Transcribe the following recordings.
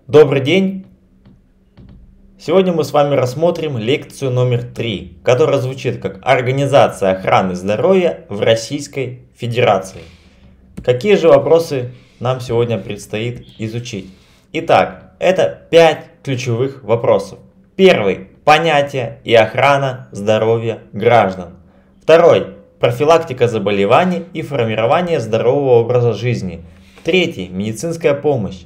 Добрый день! Сегодня мы с вами рассмотрим лекцию номер 3, которая звучит как «Организация охраны здоровья в Российской Федерации». Какие же вопросы нам сегодня предстоит изучить? Итак, это 5 ключевых вопросов. Первый – понятие и охрана здоровья граждан. Второй – профилактика заболеваний и формирование здорового образа жизни. Третий – медицинская помощь.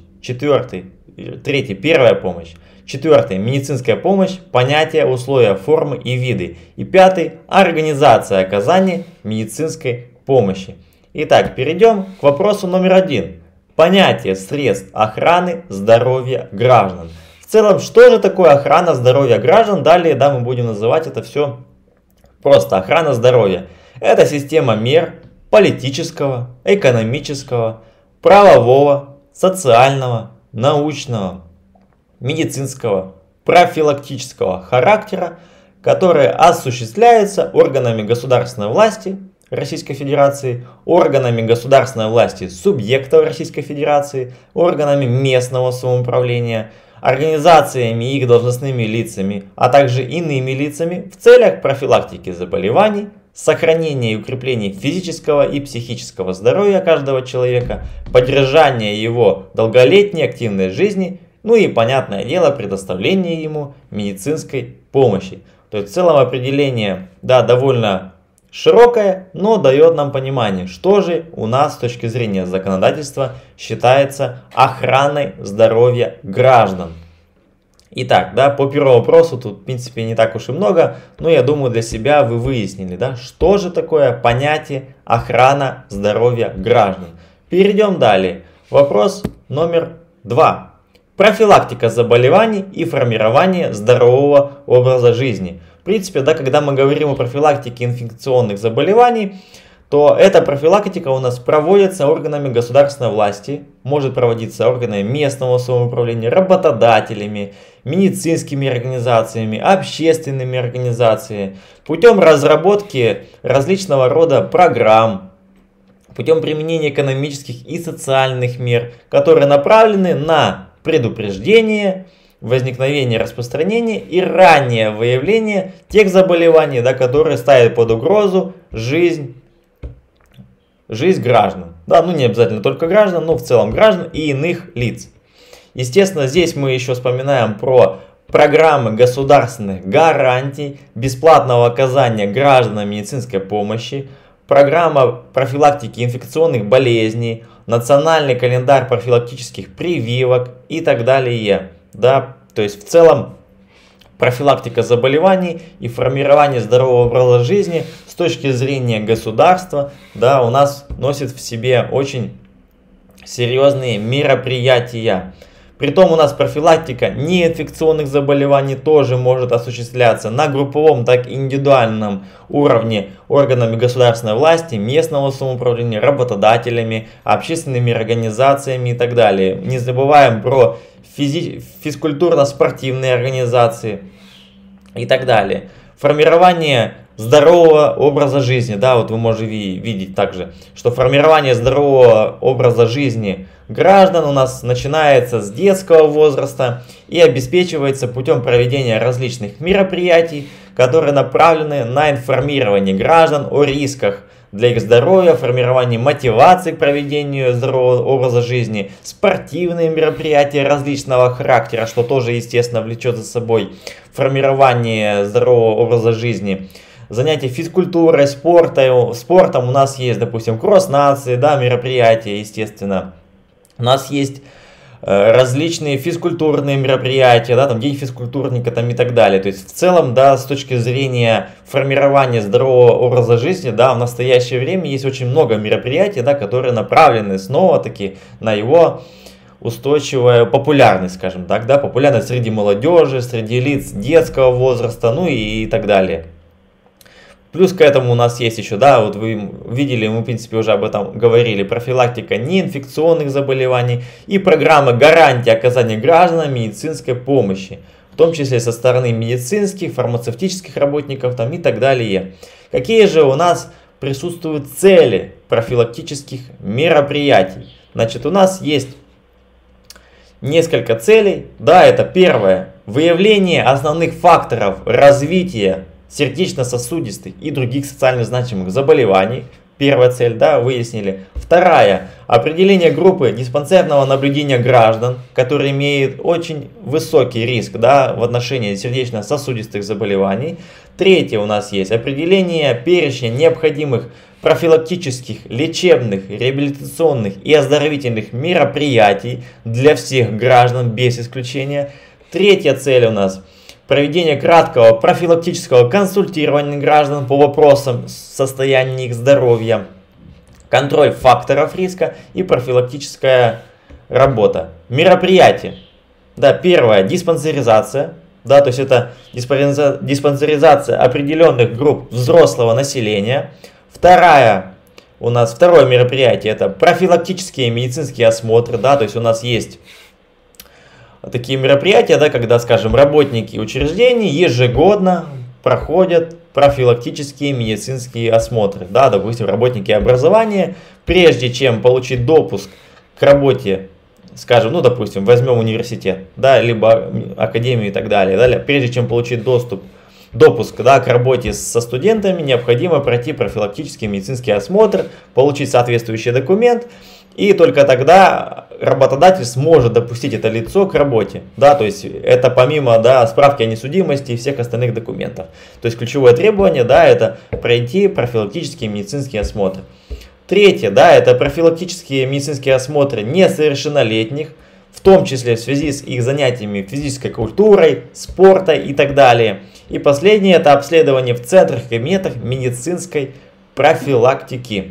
Третий – первая помощь. Четвертый – медицинская помощь, понятия, условия, формы и виды. И пятый – организация оказания медицинской помощи. Итак, перейдем к вопросу номер 1. Понятие средств охраны здоровья граждан. В целом, что же такое охрана здоровья граждан? Далее, мы будем называть это все просто охрана здоровья. Это система мер политического, экономического, правового, социального, научного, медицинского, профилактического характера, которые осуществляются органами государственной власти Российской Федерации, органами государственной власти субъектов Российской Федерации, органами местного самоуправления, организациями и их должностными лицами, а также иными лицами в целях профилактики заболеваний, сохранения и укрепления физического и психического здоровья каждого человека, поддержания его долголетней активной жизни, ну и, понятное дело, предоставления ему медицинской помощи. То есть в целом определение, довольно широкое, но дает нам понимание, что же у нас с точки зрения законодательства считается охраной здоровья граждан. Итак, по первому вопросу тут в принципе не так уж и много, но я думаю для себя вы выяснили, что же такое понятие охрана здоровья граждан. Перейдем далее. Вопрос номер 2. Профилактика заболеваний и формирование здорового образа жизни. В принципе, когда мы говорим о профилактике инфекционных заболеваний, то эта профилактика у нас проводится органами государственной власти, может проводиться органами местного самоуправления, работодателями, медицинскими организациями, общественными организациями, путем разработки различного рода программ, путем применения экономических и социальных мер, которые направлены на предупреждение, возникновение, распространение и раннее выявление тех заболеваний, которые ставят под угрозу жизнь граждан. Не обязательно только граждан, но в целом граждан и иных лиц. Естественно, здесь мы еще вспоминаем про программы государственных гарантий, бесплатного оказания гражданам медицинской помощи, программа профилактики инфекционных болезней, национальный календарь профилактических прививок и так далее. То есть в целом профилактика заболеваний и формирование здорового образа жизни с точки зрения государства, у нас носит в себе очень серьезные мероприятия. Притом у нас профилактика неинфекционных заболеваний тоже может осуществляться на групповом, так и индивидуальном уровне органами государственной власти, местного самоуправления, работодателями, общественными организациями и так далее. Не забываем про физкультурно-спортивные организации и так далее. Формирование здорового образа жизни. Вы можете видеть также, что формирование здорового образа жизни граждан у нас начинается с детского возраста и обеспечивается путем проведения различных мероприятий, которые направлены на информирование граждан о рисках для их здоровья, формирование мотивации к проведению здорового образа жизни, спортивные мероприятия различного характера, что тоже, естественно, влечет за собой формирование здорового образа жизни. Занятия физкультурой, спортом у нас есть, допустим, кросс-нации, мероприятия, естественно. У нас есть различные физкультурные мероприятия, День физкультурника и так далее. То есть в целом, с точки зрения формирования здорового образа жизни, в настоящее время есть очень много мероприятий, которые направлены снова-таки на его устойчивую популярность, скажем так, популярность среди молодежи, среди лиц детского возраста, и так далее. Плюс к этому у нас есть еще, вы видели, мы в принципе уже об этом говорили, профилактика неинфекционных заболеваний и программа гарантии оказания гражданам медицинской помощи, в том числе со стороны медицинских, фармацевтических работников и так далее. Какие же у нас присутствуют цели профилактических мероприятий? У нас есть несколько целей. Да, это первое. Выявление основных факторов развития сердечно-сосудистых и других социально значимых заболеваний. Первая цель, да, выяснили. Вторая. Определение группы диспансерного наблюдения граждан, которые имеют очень высокий риск, да, в отношении сердечно-сосудистых заболеваний. Третье у нас есть определение перечня необходимых профилактических, лечебных, реабилитационных и оздоровительных мероприятий для всех граждан без исключения. Третья цель у нас проведение краткого профилактического консультирования граждан по вопросам состояния их здоровья, контроль факторов риска и профилактическая работа. Мероприятия. Да, первое, диспансеризация. Да, то есть это диспансеризация определенных групп взрослого населения. Второе мероприятие это профилактические медицинские осмотры. Да, то есть у нас есть такие мероприятия, да, когда, скажем, работники учреждений ежегодно проходят профилактические медицинские осмотры. Да, допустим, работники образования, прежде чем получить допуск к работе, скажем, ну, допустим, возьмем университет, да, либо академию и так далее, да, прежде чем получить допуск, да, к работе со студентами, необходимо пройти профилактический медицинский осмотр, получить соответствующий документ, и только тогда работодатель сможет допустить это лицо к работе. Да, то есть это помимо, да, справки о несудимости и всех остальных документов. То есть ключевое требование, да, это пройти профилактический медицинский осмотр. Третье, да, это профилактические медицинские осмотры несовершеннолетних, в том числе в связи с их занятиями физической культурой, спорта и так далее. И последнее, это обследование в центрах и кабинетах медицинской профилактики.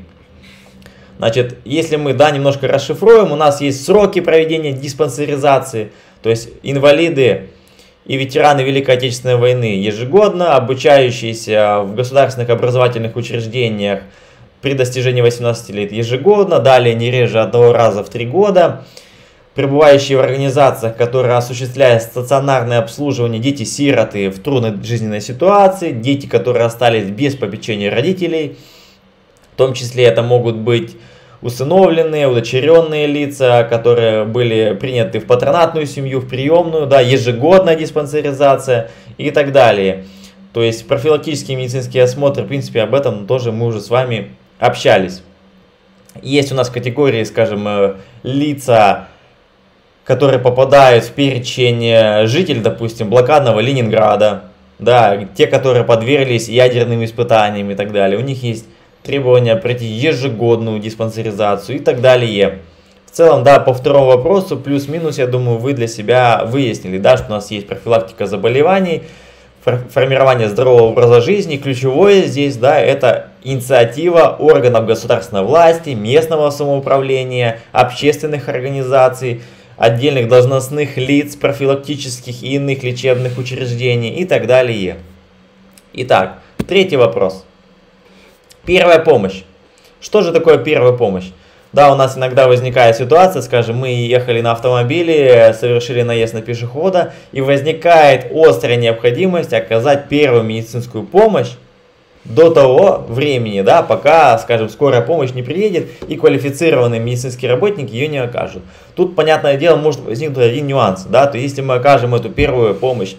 Значит, если мы, да, немножко расшифруем, у нас есть сроки проведения диспансеризации, то есть инвалиды и ветераны Великой Отечественной войны ежегодно, обучающиеся в государственных образовательных учреждениях при достижении 18 лет ежегодно, далее не реже одного раза в 3 года, пребывающие в организациях, которые осуществляют стационарное обслуживание, дети-сироты в трудной жизненной ситуации, дети, которые остались без попечения родителей. В том числе это могут быть усыновленные, удочеренные лица, которые были приняты в патронатную семью, в приемную, да, ежегодная диспансеризация и так далее. То есть профилактические медицинские осмотры, в принципе, об этом тоже мы уже с вами общались. Есть у нас категории, скажем, лица, которые попадают в перечень жителей, допустим, блокадного Ленинграда, да, те, которые подверглись ядерным испытаниям и так далее. У них есть требования пройти ежегодную диспансеризацию и так далее. В целом, да, по второму вопросу, плюс-минус, я думаю, вы для себя выяснили, да, что у нас есть профилактика заболеваний, формирование здорового образа жизни. Ключевое здесь, да, это инициатива органов государственной власти, местного самоуправления, общественных организаций, отдельных должностных лиц, профилактических и иных лечебных учреждений и так далее. Итак, третий вопрос. Первая помощь. Что же такое первая помощь? Да, у нас иногда возникает ситуация, скажем, мы ехали на автомобиле, совершили наезд на пешехода, и возникает острая необходимость оказать первую медицинскую помощь до того времени, да, пока, скажем, скорая помощь не приедет и квалифицированные медицинские работники ее не окажут. Тут, понятное дело, может возникнуть один нюанс, да, то если мы окажем эту первую помощь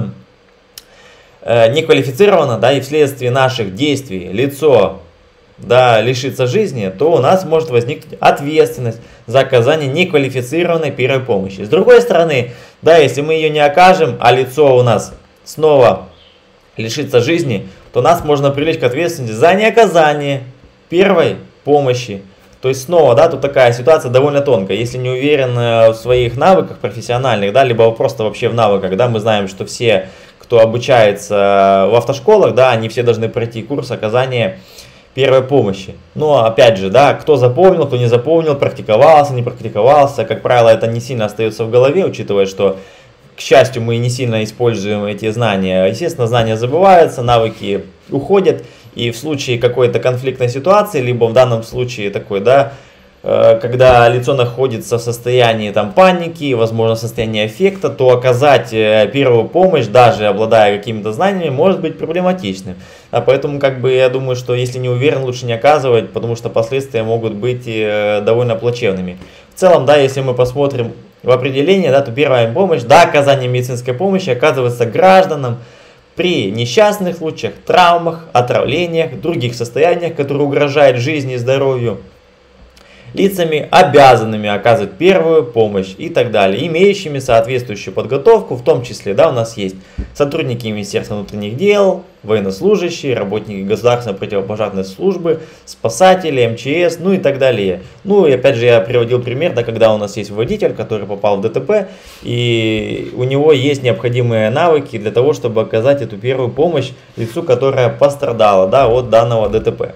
неквалифицированно, да, и вследствие наших действий лицо, да, лишится жизни, то у нас может возникнуть ответственность за оказание неквалифицированной первой помощи. С другой стороны, да, если мы ее не окажем, а лицо у нас снова лишится жизни, то нас можно привлечь к ответственности за неоказание первой помощи. То есть снова, да, тут такая ситуация довольно тонкая. Если не уверен в своих навыках профессиональных, да, либо просто вообще в навыках, да, мы знаем, что все, кто обучается в автошколах, да, они все должны пройти курс оказания первой помощи. Но опять же, да, кто запомнил, кто не запомнил, практиковался, не практиковался, как правило, это не сильно остается в голове, учитывая, что, к счастью, мы не сильно используем эти знания. Естественно, знания забываются, навыки уходят, и в случае какой-то конфликтной ситуации, либо в данном случае такой, да, когда лицо находится в состоянии там паники, возможно, состоянии аффекта, то оказать первую помощь, даже обладая какими-то знаниями, может быть проблематичным. Поэтому, как бы, я думаю, что если не уверен, лучше не оказывать, потому что последствия могут быть довольно плачевными. В целом, да, если мы посмотрим в определении, да, то первая помощь, да, оказание медицинской помощи оказывается гражданам при несчастных случаях, травмах, отравлениях, других состояниях, которые угрожают жизни и здоровью, лицами, обязанными оказывать первую помощь и так далее, имеющими соответствующую подготовку, в том числе, да, у нас есть сотрудники Министерства внутренних дел, военнослужащие, работники государственной противопожарной службы, спасатели, МЧС, ну и так далее. Ну и опять же я приводил пример, да, когда у нас есть водитель, который попал в ДТП, и у него есть необходимые навыки для того, чтобы оказать эту первую помощь лицу, которое пострадало, да, от данного ДТП.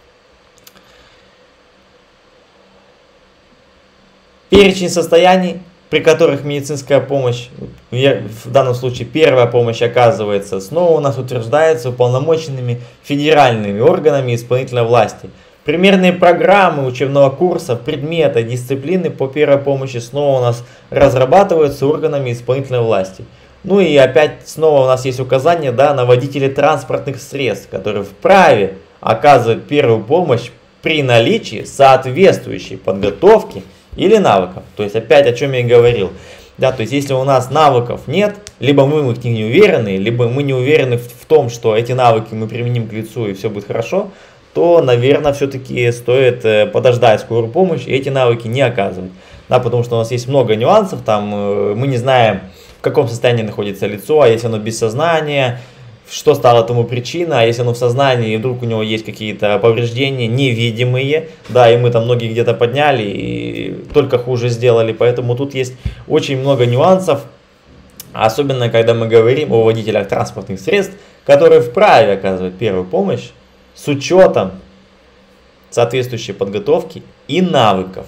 Перечень состояний, при которых медицинская помощь, в данном случае первая помощь оказывается, снова у нас утверждается уполномоченными федеральными органами исполнительной власти. Примерные программы учебного курса, предметы, дисциплины по первой помощи снова у нас разрабатываются органами исполнительной власти. Ну и опять снова у нас есть указание, да, на водителей транспортных средств, которые вправе оказывать первую помощь при наличии соответствующей подготовки или навыков. То есть опять о чем я и говорил. Да, то есть если у нас навыков нет, либо мы в них не уверены, либо мы не уверены в том, что эти навыки мы применим к лицу и все будет хорошо, то, наверное, все-таки стоит подождать скорую помощь и эти навыки не оказывать. Да, потому что у нас есть много нюансов, там мы не знаем, в каком состоянии находится лицо, а если оно без сознания, что стало тому причиной, а если оно в сознании, и вдруг у него есть какие-то повреждения невидимые, да, и мы там ноги где-то подняли и только хуже сделали, поэтому тут есть очень много нюансов, особенно когда мы говорим о водителях транспортных средств, которые вправе оказывать первую помощь с учетом соответствующей подготовки и навыков.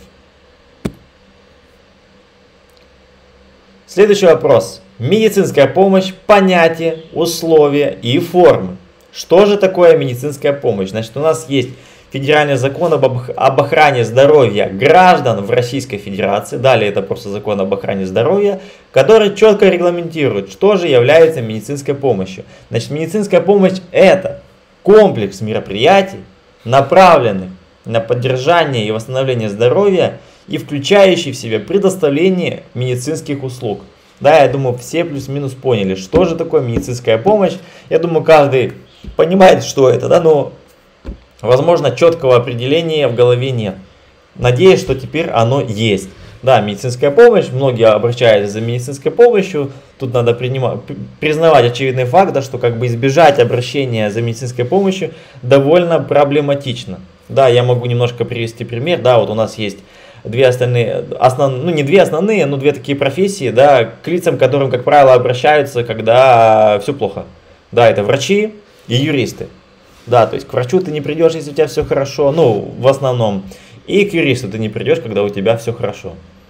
Следующий вопрос. Медицинская помощь, понятие, условия и формы. Что же такое медицинская помощь? Значит, у нас есть федеральный закон об охране здоровья граждан в Российской Федерации. Далее это просто закон об охране здоровья, который четко регламентирует, что же является медицинской помощью. Значит, медицинская помощь это комплекс мероприятий, направленных на поддержание и восстановление здоровья и включающий в себя предоставление медицинских услуг. Да, я думаю, все плюс-минус поняли, что же такое медицинская помощь. Я думаю, каждый понимает, что это, да, но, возможно, четкого определения в голове нет. Надеюсь, что теперь оно есть. Да, медицинская помощь, многие обращаются за медицинской помощью. Тут надо признавать очевидный факт, да, что как бы избежать обращения за медицинской помощью довольно проблематично. Да, я могу немножко привести пример. Да, вот у нас есть две остальные, ну не две основные, но две такие профессии, да, к лицам, к которым, как правило, обращаются, когда все плохо. Да, это врачи и юристы. Да, то есть к врачу ты не придешь, если у тебя все хорошо, ну, в основном. И к юристу ты не придешь, когда у тебя все хорошо.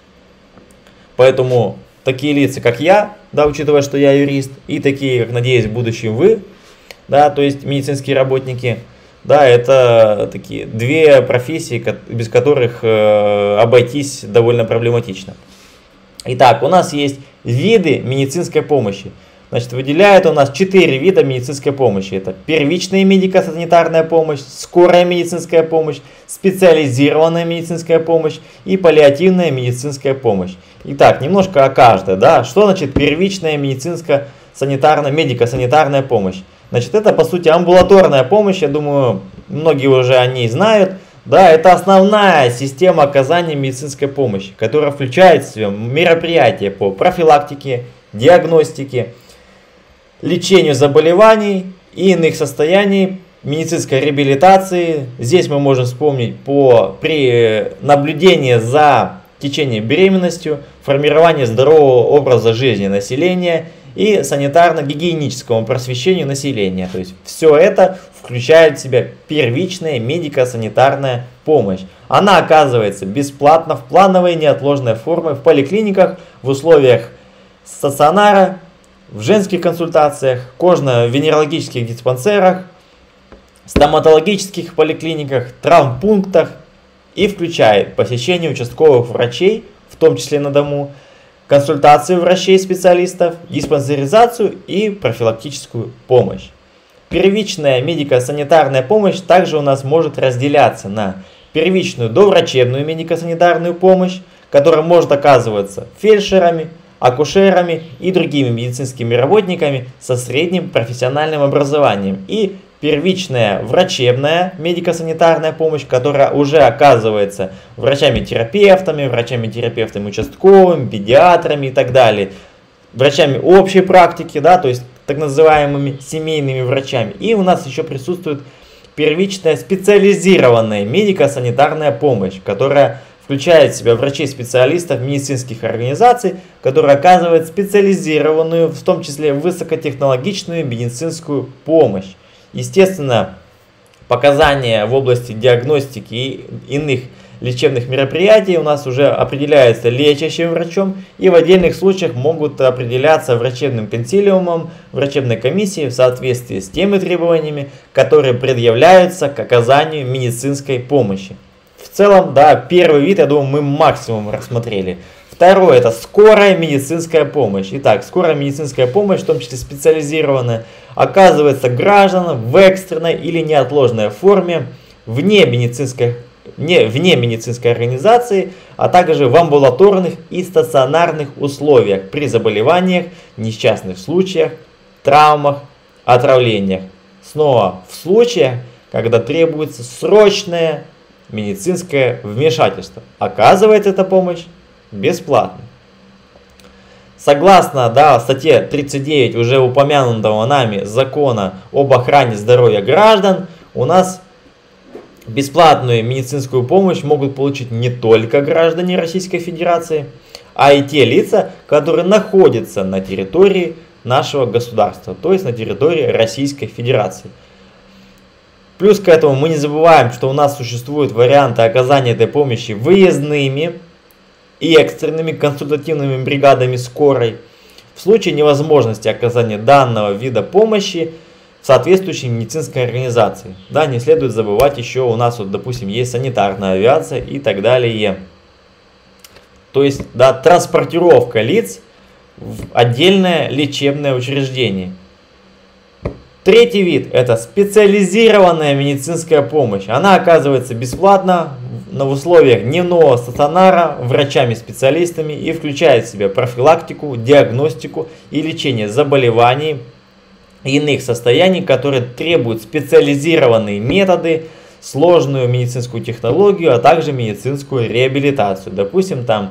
Поэтому такие лица, как я, да, учитывая, что я юрист, и такие, как, надеюсь, в будущем вы, да, то есть медицинские работники, да, это такие две профессии, без которых обойтись довольно проблематично. Итак, у нас есть виды медицинской помощи. Значит, выделяют у нас 4 вида медицинской помощи. Это первичная медико-санитарная помощь, скорая медицинская помощь, специализированная медицинская помощь и паллиативная медицинская помощь. Итак, немножко о каждой. Да? Что значит первичная медицинско-санитарная, медико-санитарная помощь? Значит, это по сути амбулаторная помощь, я думаю, многие уже о ней знают. Да, это основная система оказания медицинской помощи, которая включает в себя мероприятия по профилактике, диагностике, лечению заболеваний и иных состояний, медицинской реабилитации. Здесь мы можем вспомнить при наблюдении за течением беременностью, формировании здорового образа жизни населения и санитарно-гигиеническому просвещению населения. То есть все это включает в себя первичная медико-санитарная помощь. Она оказывается бесплатно в плановой и неотложной форме в поликлиниках, в условиях стационара, в женских консультациях, кожно-венерологических диспансерах, стоматологических поликлиниках, травмпунктах и включает посещение участковых врачей, в том числе на дому, консультации врачей-специалистов, диспансеризацию и профилактическую помощь. Первичная медико-санитарная помощь также у нас может разделяться на первичную доврачебную медико-санитарную помощь, которая может оказываться фельдшерами, акушерами и другими медицинскими работниками со средним профессиональным образованием, и первичная врачебная медико-санитарная помощь, которая уже оказывается врачами-терапевтами, врачами-терапевтами участковыми, педиатрами и так далее, врачами общей практики, да, то есть так называемыми семейными врачами. И у нас еще присутствует первичная специализированная медико-санитарная помощь, которая включает в себя врачей-специалистов медицинских организаций, которые оказывают специализированную, в том числе высокотехнологичную медицинскую помощь. Естественно, показания в области диагностики и иных лечебных мероприятий у нас уже определяются лечащим врачом и в отдельных случаях могут определяться врачебным консилиумом, врачебной комиссией в соответствии с теми требованиями, которые предъявляются к оказанию медицинской помощи. В целом, да, первый вид, я думаю, мы максимум рассмотрели. Второе — это скорая медицинская помощь. Итак, скорая медицинская помощь, в том числе специализированная, оказывается гражданам в экстренной или неотложной форме вне медицинской организации, а также в амбулаторных и стационарных условиях при заболеваниях, несчастных случаях, травмах, отравлениях. Снова в случаях, когда требуется срочное медицинское вмешательство. Оказывается эта помощь бесплатно. Согласно статье 39 уже упомянутого нами закона об охране здоровья граждан, у нас бесплатную медицинскую помощь могут получить не только граждане Российской Федерации, а и те лица, которые находятся на территории нашего государства, то есть на территории Российской Федерации. Плюс к этому мы не забываем, что у нас существуют варианты оказания этой помощи выездными и экстренными консультативными бригадами скорой в случае невозможности оказания данного вида помощи в соответствующей медицинской организации. Да, не следует забывать еще у нас, вот, допустим, есть санитарная авиация и так далее. То есть, да, транспортировка лиц в отдельное лечебное учреждение. Третий вид — это специализированная медицинская помощь. Она оказывается бесплатно в условиях дневного стационара врачами-специалистами и включает в себя профилактику, диагностику и лечение заболеваний и иных состояний, которые требуют специализированные методы, сложную медицинскую технологию, а также медицинскую реабилитацию. Допустим, там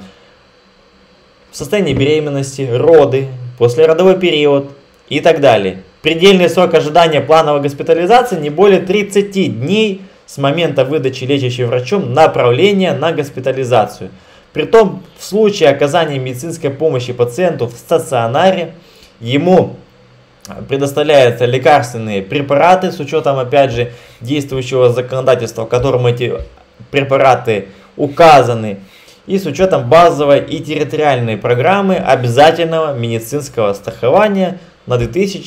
в состоянии беременности, роды, послеродовой период и так далее. Предельный срок ожидания плановой госпитализации не более 30 дней с момента выдачи лечащим врачом направления на госпитализацию. Притом, в случае оказания медицинской помощи пациенту в стационаре, ему предоставляются лекарственные препараты с учетом, опять же, действующего законодательства, в котором эти препараты указаны, и с учетом базовой и территориальной программы обязательного медицинского страхования на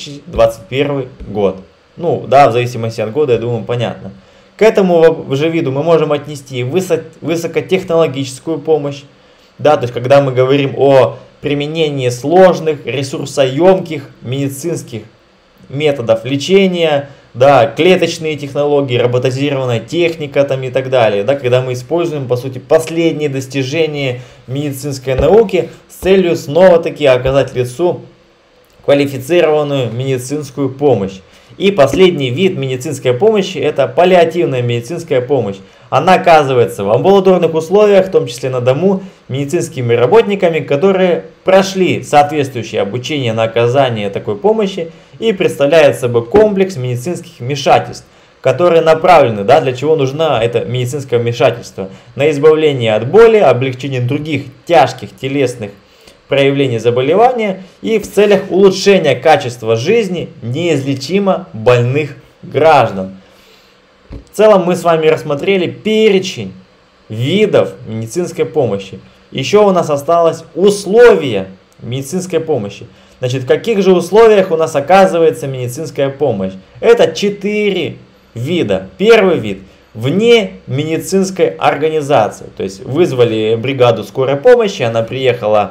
2021 год. Ну, да, в зависимости от года, я думаю, понятно. К этому же виду мы можем отнести высокотехнологическую помощь. Да, то есть, когда мы говорим о применении сложных, ресурсоемких медицинских методов лечения, да, клеточные технологии, роботизированная техника там и так далее. Да, когда мы используем, по сути, последние достижения медицинской науки с целью снова-таки оказать лицу квалифицированную медицинскую помощь. И последний вид медицинской помощи — это паллиативная медицинская помощь. Она оказывается в амбулаторных условиях, в том числе на дому, медицинскими работниками, которые прошли соответствующее обучение на оказание такой помощи и представляет собой комплекс медицинских вмешательств, которые направлены, да, для чего нужно это медицинское вмешательство: на избавление от боли, облегчение других тяжких телесных проявлений заболевания и в целях улучшения качества жизни неизлечимо больных граждан. В целом мы с вами рассмотрели перечень видов медицинской помощи. Еще у нас осталось условия медицинской помощи. Значит, в каких же условиях у нас оказывается медицинская помощь? Это 4 вида. Первый вид — вне медицинской организации. То есть вызвали бригаду скорой помощи, она приехала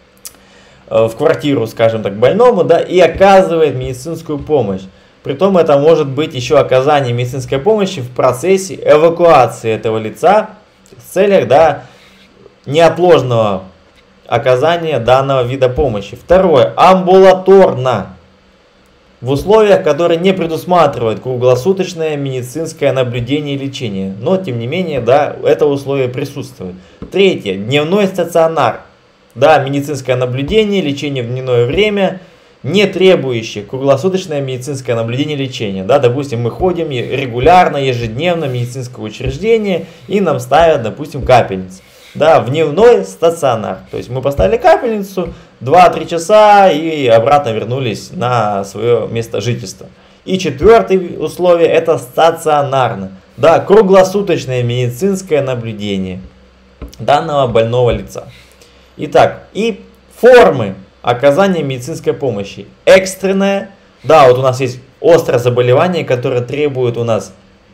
в квартиру, скажем так, больному, да, и оказывает медицинскую помощь. Притом это может быть еще оказание медицинской помощи в процессе эвакуации этого лица в целях, да, неотложного оказания данного вида помощи. Второе. Амбулаторно. В условиях, которые не предусматривают круглосуточное медицинское наблюдение и лечение. Но, тем не менее, да, это условие присутствует. Третье. Дневной стационар. Да, медицинское наблюдение, лечение в дневное время, не требующее круглосуточное медицинское наблюдение и лечение. Да, допустим, мы ходим регулярно, ежедневно в медицинское учреждение и нам ставят, допустим, капельницу. Да, в дневной стационар. То есть мы поставили капельницу, 2-3 часа и обратно вернулись на свое место жительства. И четвертое условие — это стационарно. Да, круглосуточное медицинское наблюдение данного больного лица. Итак, и формы оказания медицинской помощи. Экстренная. Да, вот у нас есть острое заболевание, которое требует у нас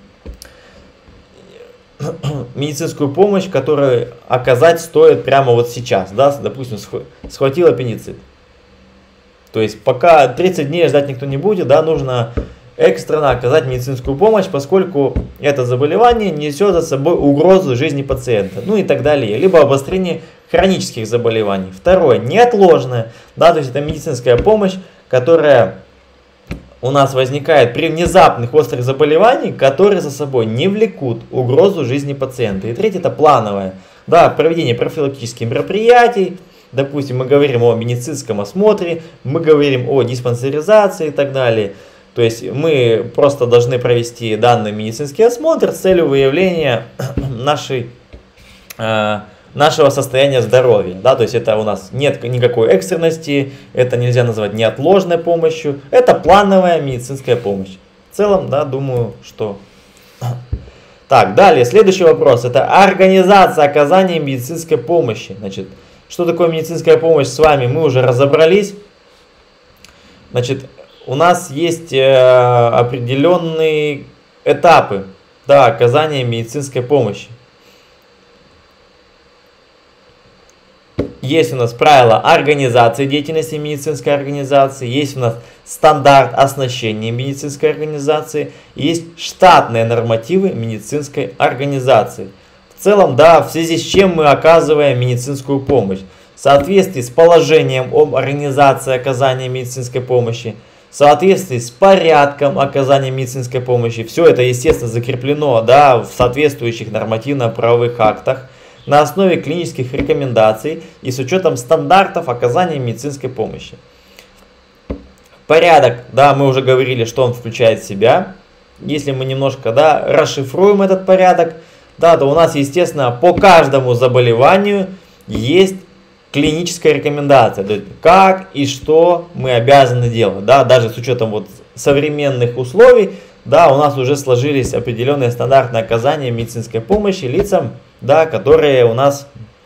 медицинскую помощь, которую оказать стоит прямо вот сейчас. Да, допустим, схватил аппендицит. То есть пока 30 дней ждать никто не будет, да, нужно экстренно оказать медицинскую помощь, поскольку это заболевание несет за собой угрозу жизни пациента. Ну и так далее. Либо обострение хронических заболеваний. Второе. Неотложное. Да, то есть это медицинская помощь, которая у нас возникает при внезапных острых заболеваниях, которые за собой не влекут угрозу жизни пациента. И третье — это плановое. Да, проведение профилактических мероприятий. Допустим, мы говорим о медицинском осмотре, мы говорим о диспансеризации и так далее. То есть мы просто должны провести данный медицинский осмотр с целью выявления нашего состояния здоровья. Да, то есть это у нас нет никакой экстренности, это нельзя назвать неотложной помощью, это плановая медицинская помощь. В целом, да, думаю, что... Так, далее, следующий вопрос, это организация оказания медицинской помощи. Значит, что такое медицинская помощь, с вами мы уже разобрались. Значит, у нас есть определенные этапы, да, оказания медицинской помощи. Есть у нас правила организации деятельности медицинской организации, есть у нас стандарт оснащения медицинской организации, есть штатные нормативы медицинской организации. В целом, да, в связи с чем мы оказываем медицинскую помощь. В соответствии с положением об организации оказания медицинской помощи, в соответствии с порядком оказания медицинской помощи. Все это, естественно, закреплено, да, в соответствующих нормативно-правовых актах, на основе клинических рекомендаций и с учетом стандартов оказания медицинской помощи. Порядок, да, мы уже говорили, что он включает в себя. Если мы немножко, да, расшифруем этот порядок, да, то у нас, естественно, по каждому заболеванию есть клиническая рекомендация, то есть как и что мы обязаны делать, да, даже с учетом вот современных условий, да, у нас уже сложились определенные стандарты оказания медицинской помощи лицам, да, которые у нас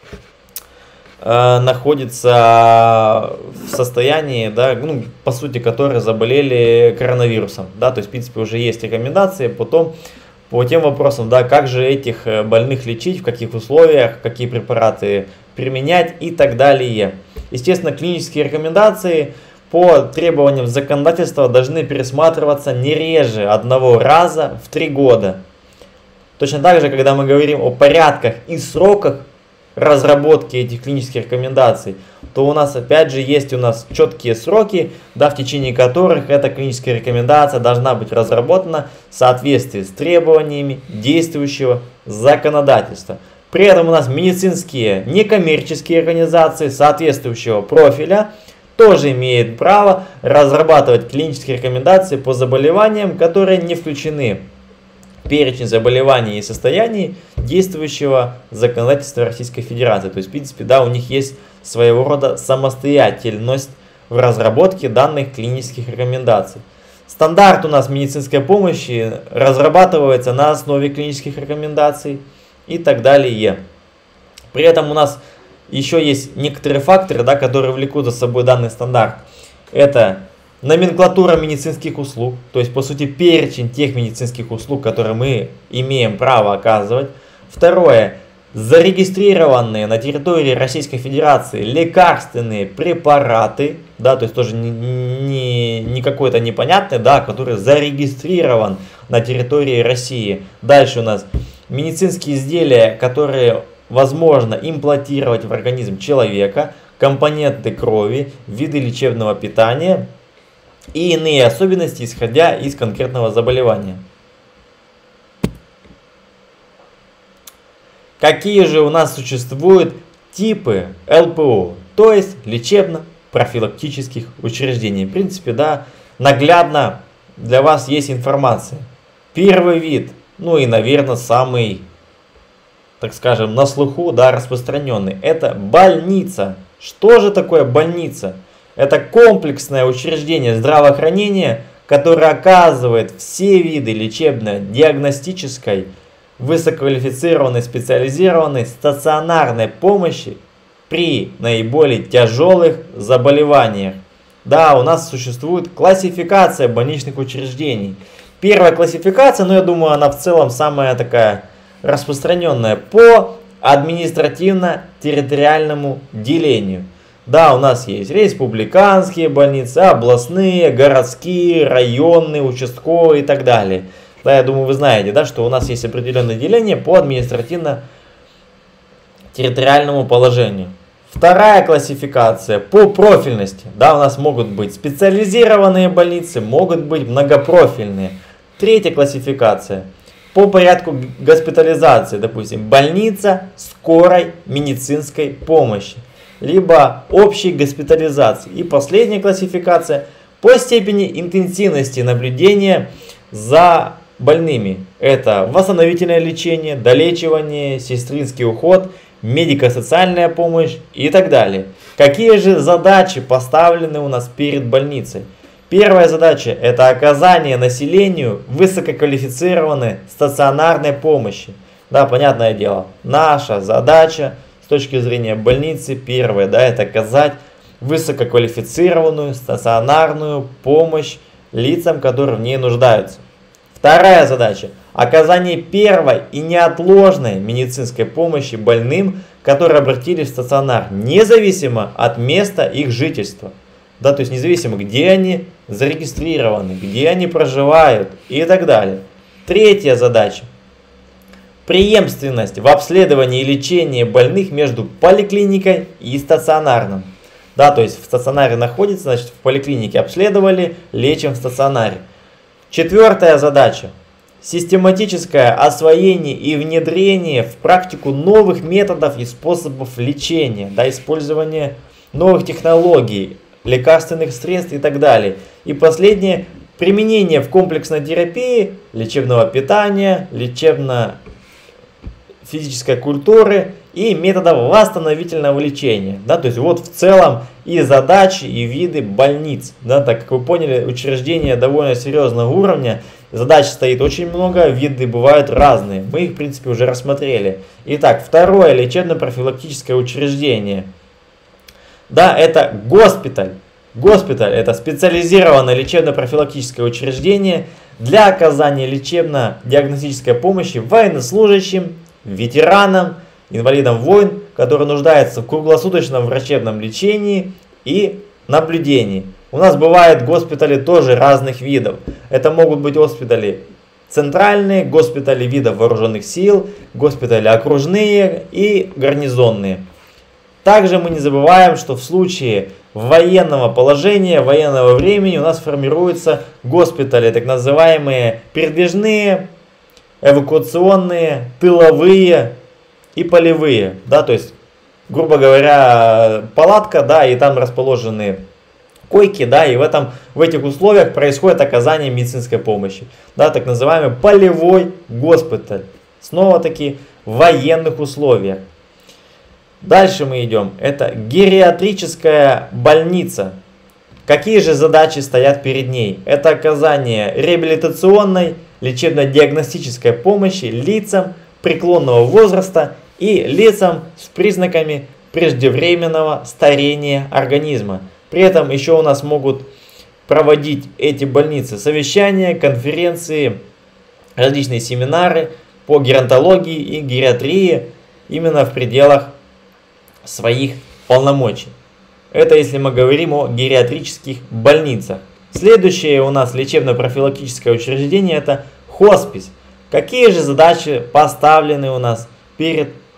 находятся в состоянии, да, ну, по сути, которые заболели коронавирусом, да, то есть, в принципе, уже есть рекомендации потом по тем вопросам, да, как же этих больных лечить, в каких условиях, какие препараты применять и так далее. Естественно, клинические рекомендации по требованиям законодательства должны пересматриваться не реже одного раза в 3 года. Точно так же, когда мы говорим о порядках и сроках разработки этих клинических рекомендаций, то у нас опять же есть у нас четкие сроки, да, в течение которых эта клиническая рекомендация должна быть разработана в соответствии с требованиями действующего законодательства. При этом у нас медицинские некоммерческие организации соответствующего профиля тоже имеют право разрабатывать клинические рекомендации по заболеваниям, которые не включены в перечень заболеваний и состояний действующего законодательства Российской Федерации. То есть, в принципе, да, у них есть своего рода самостоятельность в разработке данных клинических рекомендаций. Стандарт у нас медицинской помощи разрабатывается на основе клинических рекомендаций и так далее. При этом у нас еще есть некоторые факторы, да, которые влекут за собой данный стандарт. Это номенклатура медицинских услуг, то есть, по сути, перечень тех медицинских услуг, которые мы имеем право оказывать. Второе. Зарегистрированные на территории Российской Федерации лекарственные препараты, да, то есть тоже не какой-то непонятный, да, который зарегистрирован на территории России. Дальше у нас медицинские изделия, которые возможно имплантировать в организм человека компоненты крови, виды лечебного питания и иные особенности, исходя из конкретного заболевания. Какие же у нас существуют типы ЛПО, то есть лечебно-профилактических учреждений? В принципе, да, наглядно для вас есть информация. Первый вид, ну и, наверное, самый, так скажем, на слуху, да, распространенный, это больница. Что же такое больница? Это комплексное учреждение здравоохранения, которое оказывает все виды лечебно-диагностической, высококвалифицированной, специализированной, стационарной помощи при наиболее тяжелых заболеваниях. Да, у нас существует классификация больничных учреждений. Первая классификация, я думаю, она в целом самая такая распространенная по административно-территориальному делению. Да, у нас есть республиканские больницы, областные, городские, районные, участковые и так далее. Да, я думаю, вы знаете, да, что у нас есть определенное деление по административно-территориальному положению. Вторая классификация по профильности. Да, у нас могут быть специализированные больницы, могут быть многопрофильные. Третья классификация по порядку госпитализации. Допустим, больница скорой медицинской помощи, либо общей госпитализации. И последняя классификация по степени интенсивности наблюдения за больными. Это восстановительное лечение, долечивание, сестринский уход, медико-социальная помощь и так далее. Какие же задачи поставлены у нас перед больницей? Первая задача – это оказание населению высококвалифицированной стационарной помощи. Да, понятное дело, наша задача с точки зрения больницы, первая, да, это оказать высококвалифицированную стационарную помощь лицам, которые в ней нуждаются. Вторая задача – оказание первой и неотложной медицинской помощи больным, которые обратились в стационар, независимо от места их жительства. Да, то есть независимо, где они зарегистрированы, где они проживают и так далее. Третья задача – преемственность в обследовании и лечении больных между поликлиникой и стационарным. Да, то есть в стационаре находится, значит в поликлинике обследовали, лечим в стационаре. Четвертая задача – систематическое освоение и внедрение в практику новых методов и способов лечения, да, использование новых технологий, лекарственных средств и так далее. И последнее – применение в комплексной терапии лечебного питания, лечебно-физической культуры и методов восстановительного лечения. Да, то есть вот в целом и задачи, и виды больниц. Да, так как вы поняли, учреждение довольно серьезного уровня, задач стоит очень много, виды бывают разные. Мы их в принципе уже рассмотрели. Итак, второе лечебно-профилактическое учреждение. Да, это госпиталь. Госпиталь – это специализированное лечебно-профилактическое учреждение для оказания лечебно-диагностической помощи военнослужащим, ветеранам, инвалидам войн, которые нуждаются в круглосуточном врачебном лечении и наблюдении. У нас бывают госпитали тоже разных видов. Это могут быть госпитали центральные, госпитали видов вооруженных сил, госпитали окружные и гарнизонные. Также мы не забываем, что в случае военного положения, военного времени у нас формируются госпитали, так называемые передвижные, эвакуационные, тыловые и полевые. Да, то есть, грубо говоря, палатка, да, и там расположены койки, да, и в этих условиях происходит оказание медицинской помощи. Да, так называемый полевой госпиталь. Снова-таки в военных условиях. Дальше мы идем. Это гериатрическая больница. Какие же задачи стоят перед ней? Это оказание реабилитационной, лечебно-диагностической помощи лицам преклонного возраста и лицам с признаками преждевременного старения организма. При этом еще у нас могут проводить эти больницы совещания, конференции, различные семинары по геронтологии и гериатрии именно в пределах своих полномочий. Это если мы говорим о гериатрических больницах. Следующее у нас лечебно-профилактическое учреждение – это хоспис. Какие же задачи поставлены у нас перед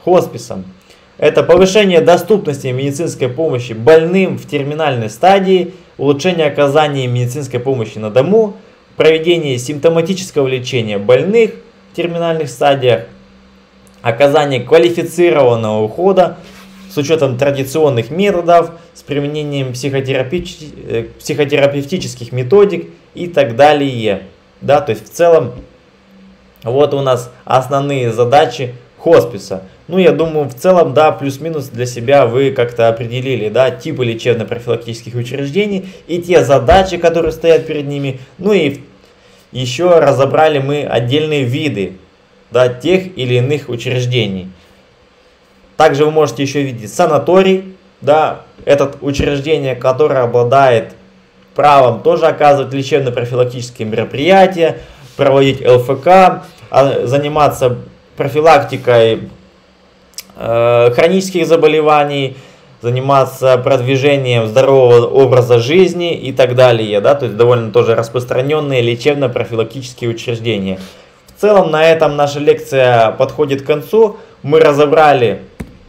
хосписом. Это повышение доступности медицинской помощи больным в терминальной стадии, улучшение оказания медицинской помощи на дому, проведение симптоматического лечения больных в терминальных стадиях, оказание квалифицированного ухода с учетом традиционных методов, с применением психотерапевтических методик и так далее. Да, то есть в целом вот у нас основные задачи хосписа. Ну, я думаю, в целом, да, плюс-минус для себя вы как-то определили, да, типы лечебно-профилактических учреждений и те задачи, которые стоят перед ними. Ну и еще разобрали мы отдельные виды, да, тех или иных учреждений. Также вы можете еще видеть санаторий, да, это учреждение, которое обладает правом тоже оказывать лечебно-профилактические мероприятия, проводить ЛФК, заниматься профилактикой хронических заболеваний, заниматься продвижением здорового образа жизни и так далее, да, то есть довольно тоже распространенные лечебно-профилактические учреждения. В целом на этом наша лекция подходит к концу. Мы разобрали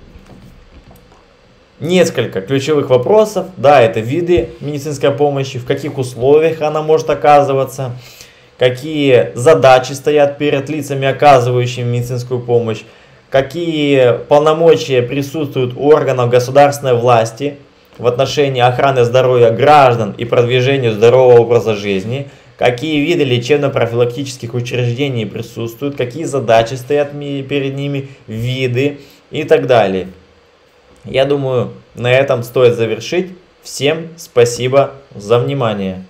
несколько ключевых вопросов, да, это виды медицинской помощи, в каких условиях она может оказываться, какие задачи стоят перед лицами, оказывающими медицинскую помощь, какие полномочия присутствуют у органов государственной власти в отношении охраны здоровья граждан и продвижения здорового образа жизни, какие виды лечебно-профилактических учреждений присутствуют, какие задачи стоят перед ними, виды и так далее. Я думаю, на этом стоит завершить. Всем спасибо за внимание.